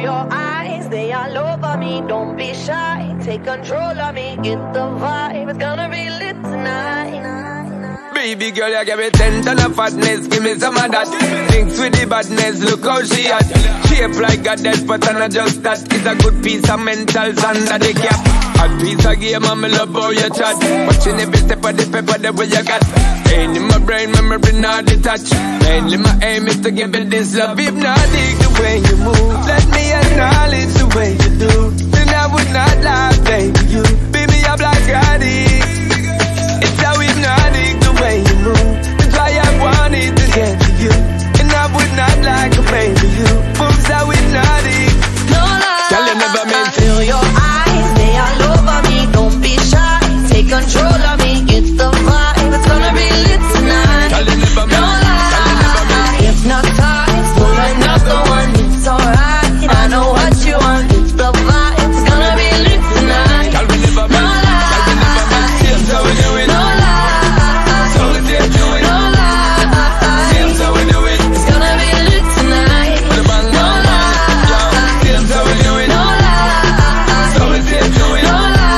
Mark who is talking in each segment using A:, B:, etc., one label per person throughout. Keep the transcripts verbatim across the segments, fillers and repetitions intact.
A: your eyes, they all over me. Don't be shy, take control of me. Get the vibe, it's gonna be lit tonight.
B: Baby girl, you give me ten ton of fatness, give me some of that. Mix with the badness, look how she at. Shape like a dead, but I'm not just that. It's a good piece of mentals under the cap. Hot piece of game, I'm love how you chat. Watching every step of the paper, the way you got. Pain in my brain, memory not detached. Mainly my aim is to give it this love. If not, dig the way you move. Let me acknowledge the way you do. Then I would not lie, baby, you. Baby, I'm like addict. It's how hypnotic the way you move. That's why I wanted to get to you. And I would not like a baby you. Moves how hypnotic.
A: No lie,
B: tell you never meant
A: I feel your eyes, they all over me. Don't be shy, take control of me. Get the vibe, it's gonna be lit tonight.
B: Tell you never meant.
A: No lie, hypnotized, pull another one. It's alright, I know what you want. It's the vibe, it's gonna be lit tonight.
B: Tell me never meant.
A: No lie,
B: tell me never meant. Here's how we do it.
A: no lie,
B: So we do it.
A: no lie.
B: Here's how we do it.
A: It's gonna be lit tonight.
B: With a bang,
A: No
B: bang, bang.
A: lie,
B: Here's how we do it.
A: no lie,
B: So we do it.
A: no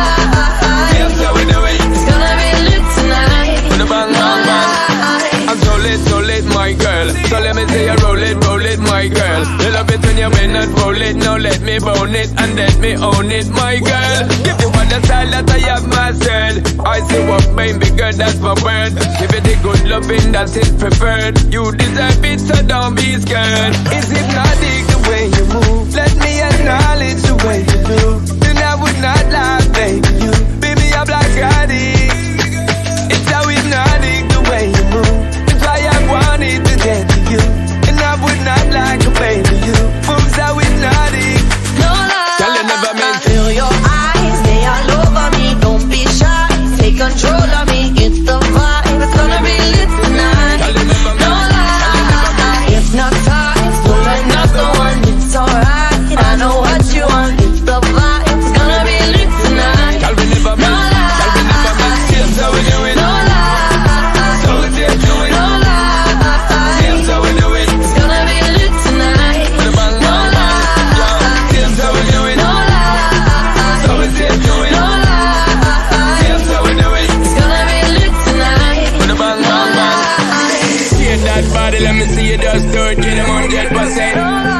A: lie.
B: Here's how we do it.
A: It's gonna be lit tonight.
B: With a bang, bang, bang. I'm so lit, so lit, my girl. So let me see you roll it, roll it, my girl. You love it when you win and roll it. Now let me bone it and let me own it, my girl. Give you all the style that I have myself. I see what baby girl, that's my word. Give it the good loving that is preferred. You deserve it, so don't be scared. Is it hypnotic the way you move? Let me acknowledge the way you do. Then I would not lie, baby, you. Baby, I'm like addict. It's how hypnotic the way you move. That's why I wanted to get to you. And I would not like a baby you. Moves how hypnotic.
A: No lie,
B: Tell you never meant.
A: I feel your eyes, they all over me. Don't be shy, take control of me. Get the vibe, it's gonna be lit tonight.
B: Tell you never
A: No
B: meant.
A: lie, hypnotized, pull another one. It's alright, I know what you want. It's the vibe, it's gonna be lit tonight.
B: Tell me never
A: No
B: meant.
A: lie,
B: Tell me never meant. Here's how we do it.
A: no lie,
B: So we do it.
A: no lie.
B: Here's how we do it.
A: It's gonna be lit tonight.
B: With a bang,
A: No
B: bang, bang.
A: lie,
B: Here's how we do it.
A: no lie.
B: So we do it.
A: No lie,
B: Here's how we do it.
A: it's gonna be lit tonight.
B: With a bang, bang, bang. See that body, let me see you just do it. Get them one hundred percent.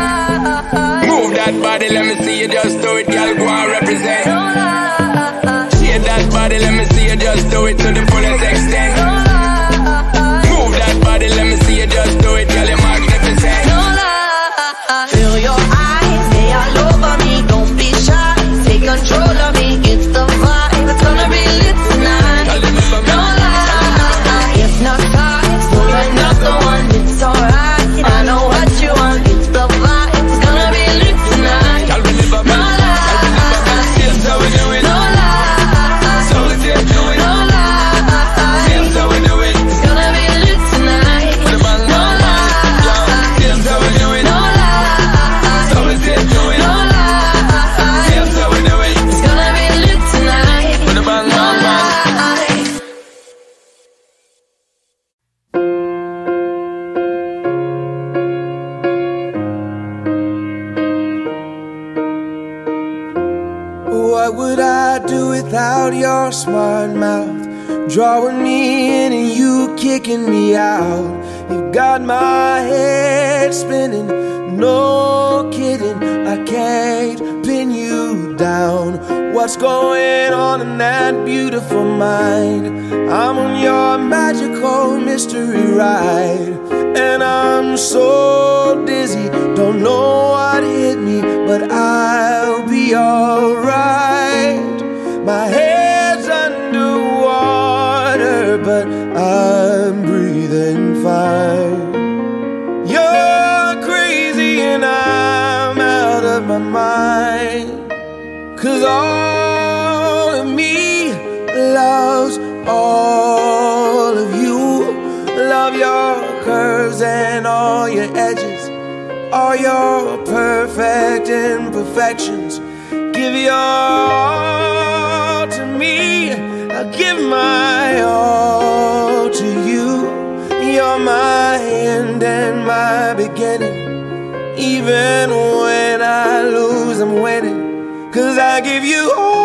B: Move that body, let me see you just do it. Girl, go and represent. See that body, let me see you just do it to the fullest extent. Move that body, let me see you just do it. Girl, you're magnificent.
A: No lie, feel your eyes, they all over me. Don't be shy, take control of me. Get the vibe, it's gonna be lit tonight.
B: Tell them never
A: No
B: meant.
A: lie, hypnotized, pull another one. It's alright, I know what you want. It's the vibe, it's gonna be lit tonight.
B: Tell me never
A: No
B: meant. Tell me never meant.
A: lie,
B: Here's how we do it.
A: no lie,
B: So we do it.
A: no lie.
B: Here's how we do it.
A: It's gonna be lit tonight.
B: With a bang,
A: No
B: bang, bang.
A: lie,
B: Here's how we do it.
A: no lie.
B: So we do it.
A: No lie,
B: Here's how we do it.
A: it's gonna be lit tonight.
B: With a bang,
A: No
B: bang, bang.
A: lie.
C: What would I do without your smart mouth? Drawing me in and you kicking me out. You've got my head spinning, no kidding. I can't pin you down. What's going on in that beautiful mind? I'm on your magical mystery ride, and I'm so dizzy, don't know what hit me, but I'll be alright. My head's underwater, but I'm breathing fine. You're crazy and I'm out of my mind, 'cause all of me loves all of you. Love your curves and all your edges, all your perfect imperfections. Give your all to me, I'll give my all to you. You're my end and my beginning, Even when I lose, I'm winning. 'Cause I give you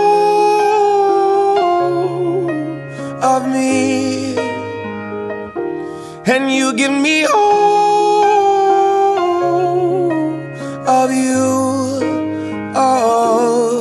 C: all of me, and you give me all of you. Oh,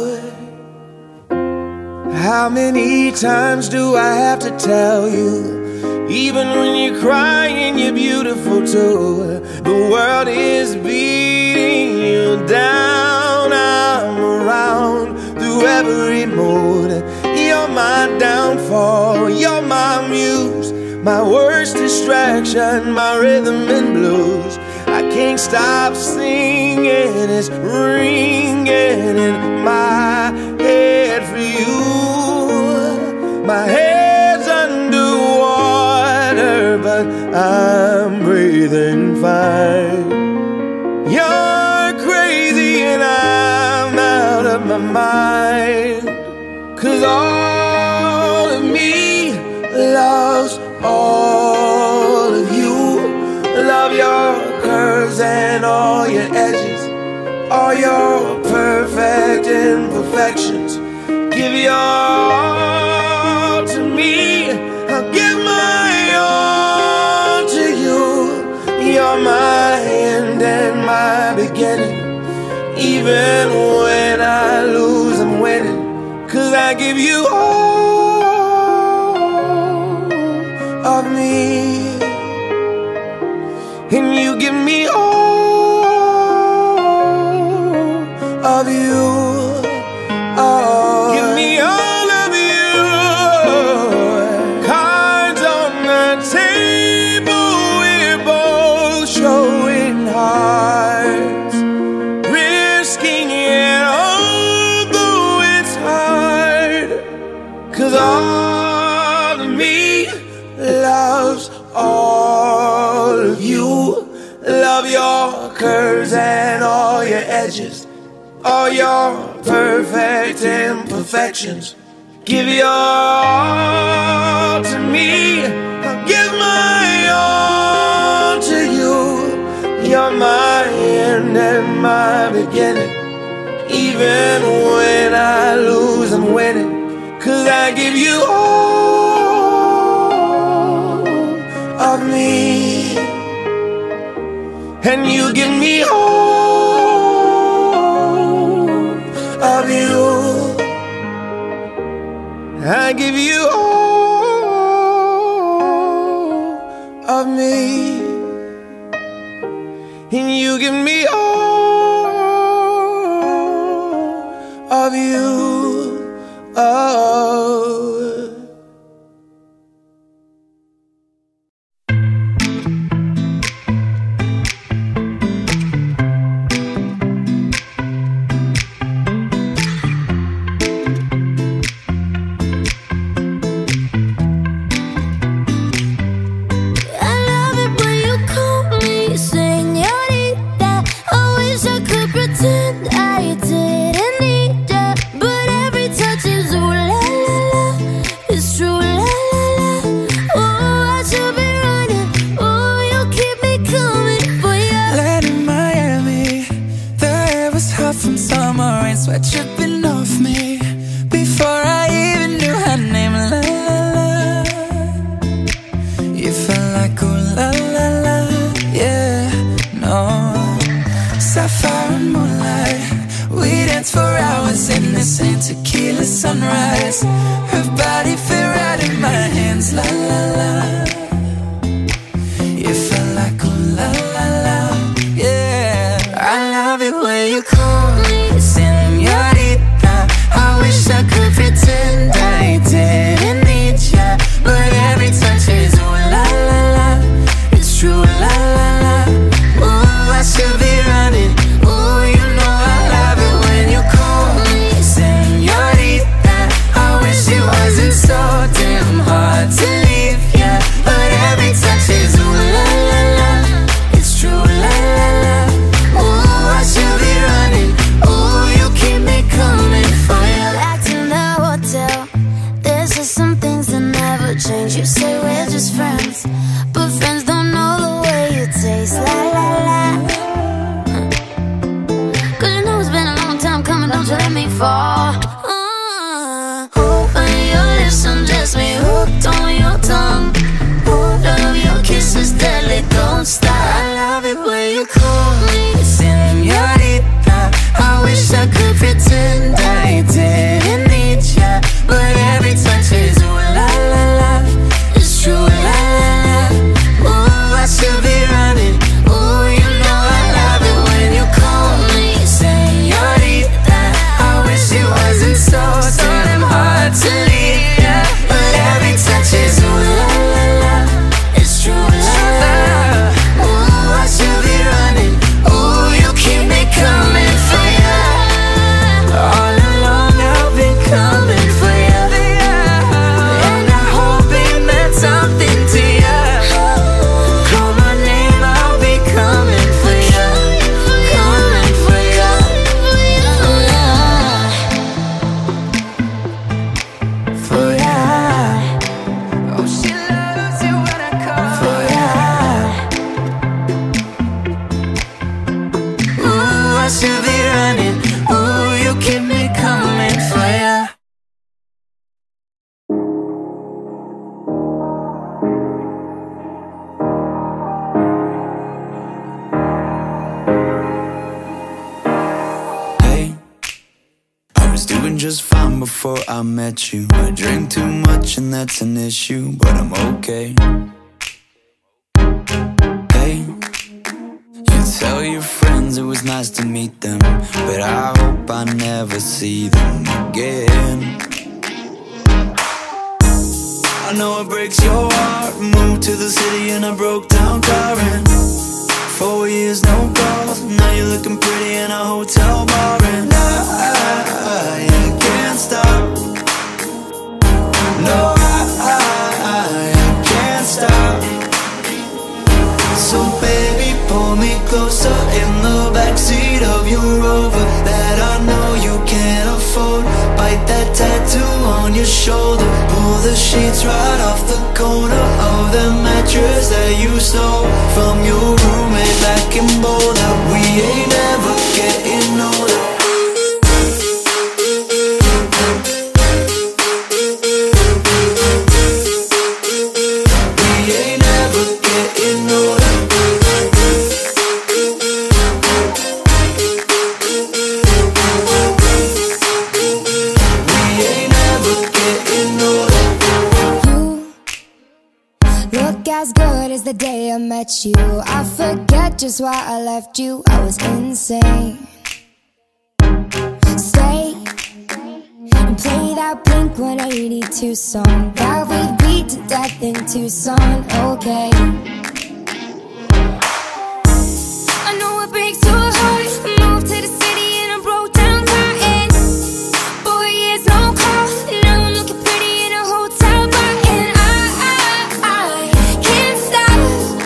C: how many times do I have to tell you? Even when you're crying, you're beautiful too. The world is beating you down. I'm around through every mood. You're my downfall, you're my muse, my worst distraction, my rhythm and blues. I can't stop singing, it's ringing in my head for you. My head's underwater, but I'm breathing fine. You're crazy and I'm out of my mind. 'Cause all of me loves all of you. Love your curves and all your edges, all your perfect imperfections. Give your all to me, I'll give my all to you. You're my end and my beginning. Even when I lose, I'm winning. 'Cause I give you all of me, and you give me all of you. Oh, give me all of you. Cards on the table, we're both showing hearts, risking it although it's hard. 'Cause all of me loves all of you. Love your curves and all your edges, all your perfect imperfections. Give your all to me, I'll give my all to you. You're my end and my beginning. Even when I lose, I'm winning. 'Cause I give you all of me, and you give me all of you. I give you all of me, and you give me all of you. Oh,
D: sweat dripping off me before I even knew her name. La la la, you felt like ooh la la la, yeah, no. Sapphire and moonlight, we danced for hours in the same tequila sunrise. Her body fit right in my hands. La la la, you felt like ooh la la la, yeah. I love it when you call me señorita. I wish I could pretend I didn't need ya, but every touch is ooh la la la. It's true, la la la. Ooh, I should be running. Ooh, you know I love it when you call me señorita. I wish it wasn't so damn hard to leave ya, but every touch is ooh la la la. It's true, la la la. Ooh, I should be running. you call me señorita. I wish I could pretend I didn't need ya, but every touch is ooh la la la. It's true, la la la. Ooh, I should be running. Ooh, you know I love it when you call me señorita. I wish it wasn't so damn hard to leave ya, but every touch is ooh la la la. It's true, la la la. Ooh, I should be running. Ooh, you keep me coming for ya. All along I've been coming for ya, and I hope it meant something to ya. Call my name, I'll be coming for ya, coming for ya. For ya. Oh, she loves it when I call for ya. Ooh, I should be running. Ooh, you keep me coming for ya.
E: Hey, I was doing just fine before I met you. I drink too much and that's an issue, but I'm okay. Hey, you tell your friends it was nice to meet them, but I hope I never see them again. I know it breaks your heart. Moved to the city in a broke down car, and four years no calls. Now you're looking pretty in a hotel bar, and I, I can't stop. No, I, I, I can't stop. So baby, pull me closer in the backseat of your Rover that I know you can't afford. Bite that tattoo on your shoulder. Pull the sheets right off the corner of the mattress that you stole from your roommate back in Boulder. We ain't never getting older. We ain't never getting older. We ain't never getting older.
F: You look as good as the day I met you. I forget just why I left you. I was insane. Stay and play that Blink one eighty-two song that we beat to death in Tucson. Okay, I know it breaks your heart. Moved to the city in a broke down car, and four years no call. Now I'm looking pretty in a hotel bar, and I, I, I can't stop.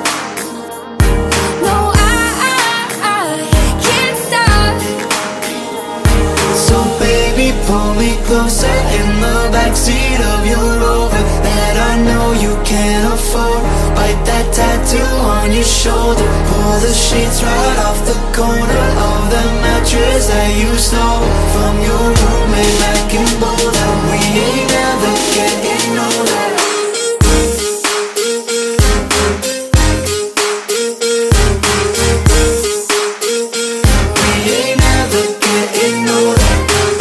F: No, I, I, I can't stop.
E: So baby, pull me closer in the backseat of your Rover that I know you can't afford. Bite that tattoo on your shoulder. Pull the sheets right off the corner of the mattress that you stole from your roommate back in Boulder. We ain't never getting older. We ain't never getting older.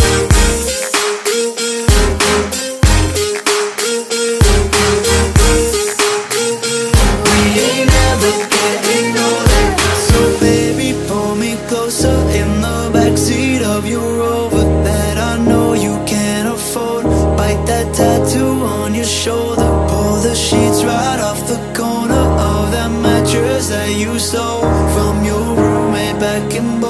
E: We ain't never getting older. So baby, pull me closer in the backseat of your Rover that I know you can't afford. Bite that tattoo on your shoulder. Pull the sheets right off the corner of that mattress that you stole from your roommate back in Boulder.